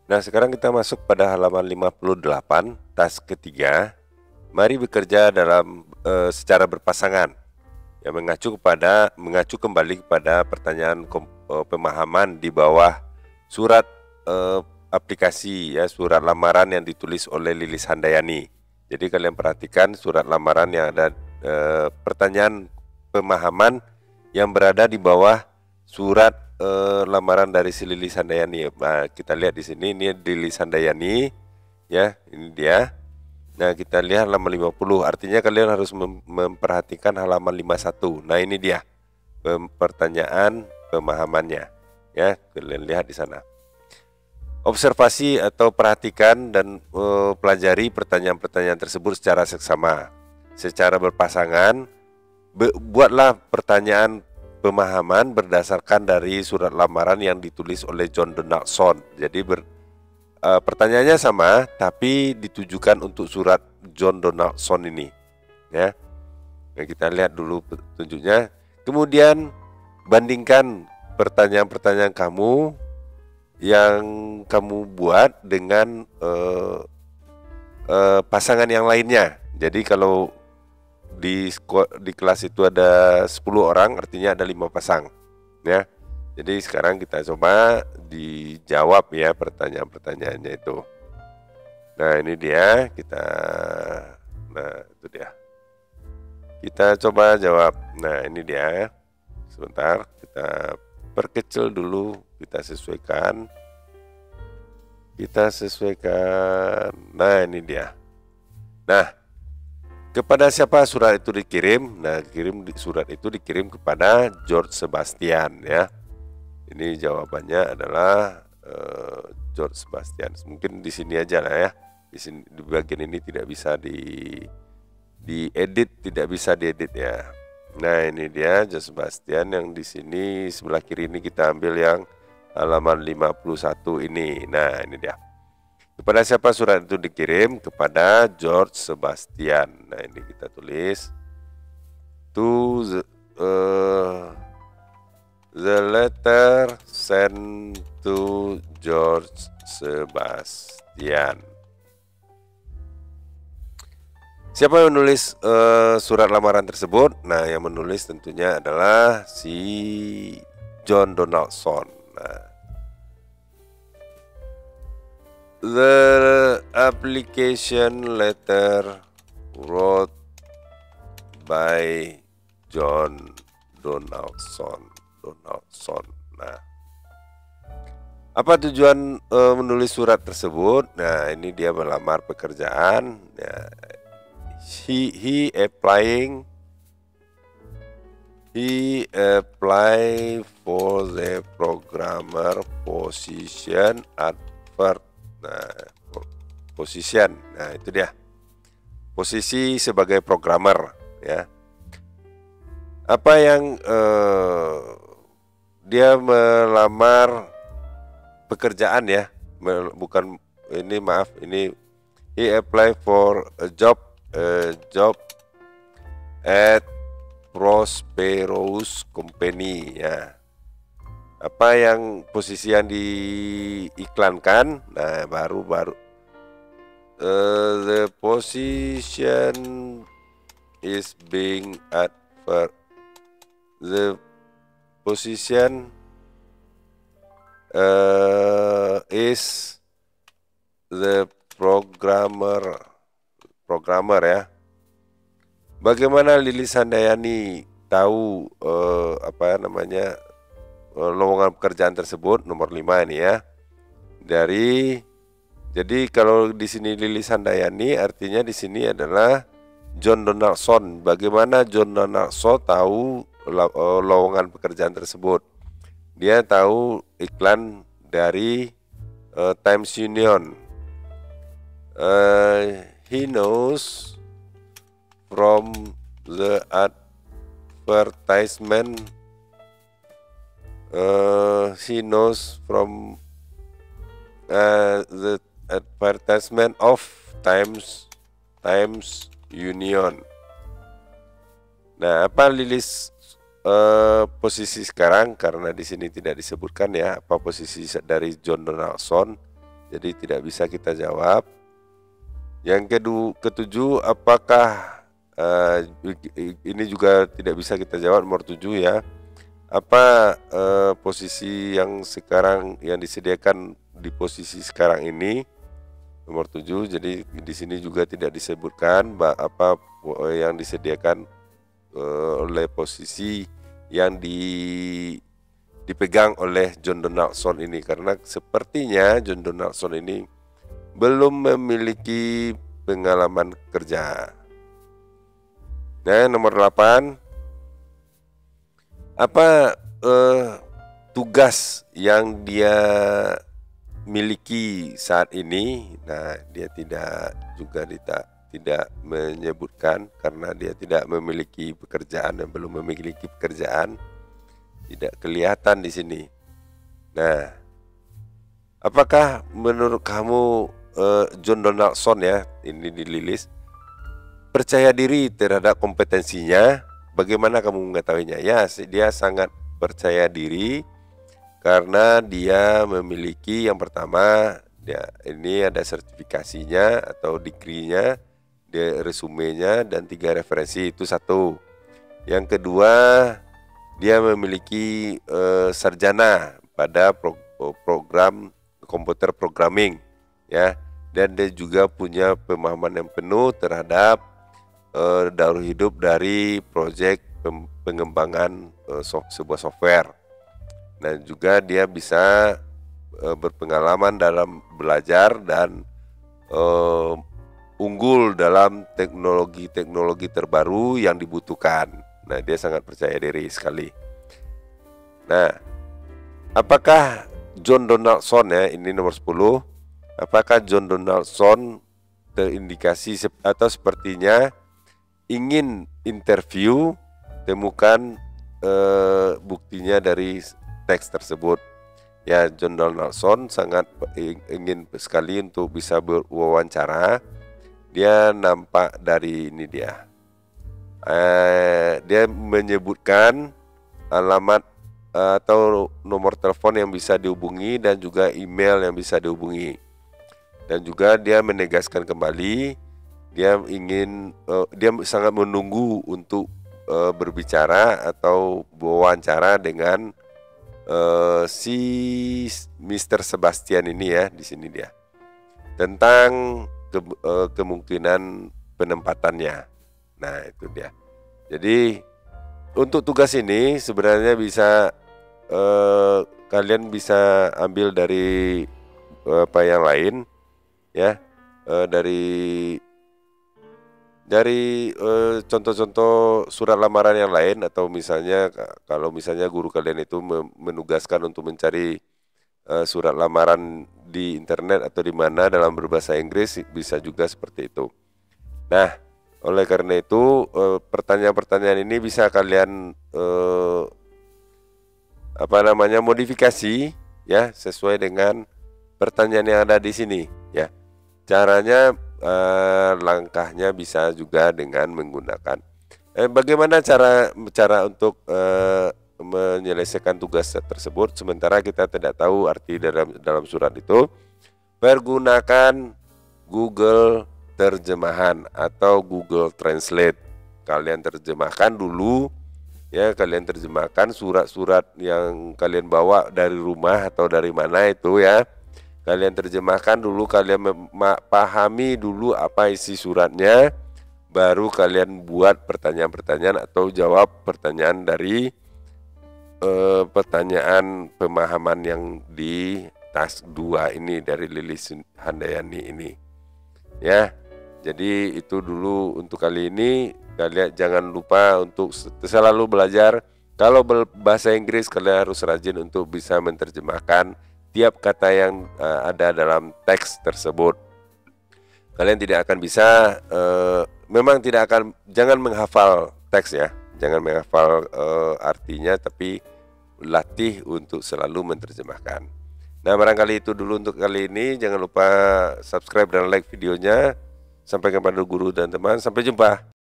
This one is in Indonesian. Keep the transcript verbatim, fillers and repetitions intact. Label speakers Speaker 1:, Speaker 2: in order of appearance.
Speaker 1: Nah, sekarang kita masuk pada halaman lima puluh delapan, task ketiga. Mari bekerja dalam e, secara berpasangan. Yang mengacu kepada mengacu kembali kepada pertanyaan kom, e, pemahaman di bawah surat e, aplikasi ya, surat lamaran yang ditulis oleh Lilis Handayani. Jadi kalian perhatikan surat lamaran yang ada e, pertanyaan pemahaman yang berada di bawah surat e, lamaran dari si Lilis Handayani. Nah, kita lihat di sini, ini Lilis Handayani ya, ini dia. Nah, kita lihat halaman lima puluh, artinya kalian harus mem memperhatikan halaman lima puluh satu. Nah, ini dia pertanyaan pemahamannya ya, kalian lihat di sana. Observasi atau perhatikan dan uh, pelajari pertanyaan-pertanyaan tersebut secara seksama, secara berpasangan. Be buatlah pertanyaan pemahaman berdasarkan dari surat lamaran yang ditulis oleh John Donaldson. Jadi ber, uh, pertanyaannya sama, tapi ditujukan untuk surat John Donaldson ini, ya. Nah, kita lihat dulu petunjuknya. Kemudian bandingkan pertanyaan-pertanyaan kamu yang kamu buat dengan uh, uh, pasangan yang lainnya. Jadi kalau di di kelas itu ada sepuluh orang, artinya ada lima pasang, ya. Jadi sekarang kita coba dijawab ya pertanyaan-pertanyaannya itu. Nah, ini dia, kita nah itu dia. Kita coba jawab. Nah, ini dia. Sebentar, kita perkecil dulu, kita sesuaikan. Kita sesuaikan. Nah, ini dia. Nah, kepada siapa surat itu dikirim? Nah, kirim surat itu dikirim kepada George Sebastian ya. Ini jawabannya adalah uh, George Sebastian. Mungkin di sini aja lah ya. Di sini di bagian ini tidak bisa di diedit, tidak bisa diedit ya. Nah, ini dia George Sebastian yang di sini sebelah kiri ini kita ambil yang halaman lima puluh satu ini. Nah, ini dia. Kepada siapa surat itu dikirim? Kepada George Sebastian. Nah, ini kita tulis to the, uh, the letter sent to George Sebastian. Siapa yang menulis uh, surat lamaran tersebut? Nah, yang menulis tentunya adalah si John Donaldson. Nah, the application letter wrote by John Donaldson. Donaldson. Nah, apa tujuan uh, menulis surat tersebut? Nah, ini dia melamar pekerjaan. Ya, he he applying he apply for the programmer position at first. Nah, position. Nah, itu dia. Posisi sebagai programmer ya. Apa yang eh, dia melamar pekerjaan ya. Bukan ini, maaf, ini he apply for a job a job at Prosperous Company ya. Apa yang posisi yang diiklankan? Nah, baru baru uh, the position is being advert. The position uh, is the programmer programmer ya. Bagaimana Lilis Handayani tahu uh, apa namanya uh, lowongan pekerjaan tersebut? Nomor lima ini ya. Dari jadi kalau di sini Lilis Handayani, artinya di sini adalah John Donaldson. Bagaimana John Donaldson tahu uh, lowongan pekerjaan tersebut? Dia tahu iklan dari uh, Times Union. Uh, he knows from the advertisement. Uh, he knows from uh, the advertisement of Times Times Union. Nah, apa Lilis uh, posisi sekarang? Karena di sini tidak disebutkan ya apa posisi dari John Donaldson. jadi tidak bisa kita jawab. Yang kedua, ketujuh, apakah uh, ini juga tidak bisa kita jawab, nomor tujuh ya. Apa uh, posisi yang sekarang yang disediakan di posisi sekarang ini, nomor tujuh. Jadi di sini juga tidak disebutkan apa yang disediakan uh, oleh posisi yang di dipegang oleh John Donaldson ini, karena sepertinya John Donaldson ini belum memiliki pengalaman kerja. Nah, nomor delapan, apa eh, tugas yang dia miliki saat ini? Nah, dia tidak juga tidak tidak menyebutkan karena dia tidak memiliki pekerjaan dan belum memiliki pekerjaan, tidak kelihatan di sini. Nah, apakah menurut kamu uh, John Donaldson ya, ini dililis, percaya diri terhadap kompetensinya? Bagaimana kamu mengetahuinya? Ya, dia sangat percaya diri karena dia memiliki, yang pertama, dia ini ada sertifikasinya atau degree-nya, dia resumenya, dan tiga referensi, itu satu. Yang kedua, dia memiliki uh, sarjana pada pro, program komputer programming ya, dan dia juga punya pemahaman yang penuh terhadap uh, daur hidup dari proyek pengembangan uh, so, sebuah software. Dan juga dia bisa uh, berpengalaman dalam belajar dan uh, unggul dalam teknologi-teknologi terbaru yang dibutuhkan. Nah, dia sangat percaya diri sekali. Nah, apakah John Donaldson ya, ini nomor sepuluh, apakah John Donaldson terindikasi atau sepertinya ingin interview, temukan eh, buktinya dari teks tersebut. Ya, John Donaldson sangat ingin sekali untuk bisa berwawancara. Dia nampak dari ini dia. Eh, dia menyebutkan alamat eh, atau nomor telepon yang bisa dihubungi dan juga email yang bisa dihubungi. Dan juga dia menegaskan kembali dia ingin eh, dia sangat menunggu untuk eh, berbicara atau wawancara dengan eh, si mister Sebastian ini ya, di sini dia. Tentang ke, eh, kemungkinan penempatannya. Nah, itu dia. Jadi untuk tugas ini sebenarnya bisa eh, kalian bisa ambil dari eh, apa yang lain ya, eh, dari dari eh, contoh-contoh surat lamaran yang lain, atau misalnya kalau misalnya guru kalian itu menugaskan untuk mencari eh, surat lamaran di internet atau di mana dalam berbahasa Inggris, bisa juga seperti itu. Nah, oleh karena itu pertanyaan-pertanyaan ini bisa kalian eh, apa namanya modifikasi ya, sesuai dengan pertanyaan yang ada di sini ya. Caranya eh, langkahnya bisa juga dengan menggunakan eh, bagaimana cara cara untuk eh, menyelesaikan tugas tersebut sementara kita tidak tahu arti dalam dalam surat itu. Pergunakan Google terjemahan atau Google Translate. Kalian terjemahkan dulu ya, kalian terjemahkan surat-surat yang kalian bawa dari rumah atau dari mana itu ya. Kalian terjemahkan dulu, kalian pahami dulu apa isi suratnya, baru kalian buat pertanyaan-pertanyaan atau jawab pertanyaan dari eh, pertanyaan pemahaman yang di task dua ini dari Lilis Handayani ini ya. Jadi itu dulu untuk kali ini. Kalian jangan lupa untuk selalu belajar. Kalau bahasa Inggris kalian harus rajin untuk bisa menerjemahkan tiap kata yang uh, ada dalam teks tersebut. Kalian tidak akan bisa uh, memang tidak akan jangan menghafal teks ya. Jangan menghafal uh, artinya, tapi latih untuk selalu menerjemahkan. Nah, barangkali itu dulu untuk kali ini. Jangan lupa subscribe dan like videonya. Sampaikan pada guru dan teman. Sampai jumpa.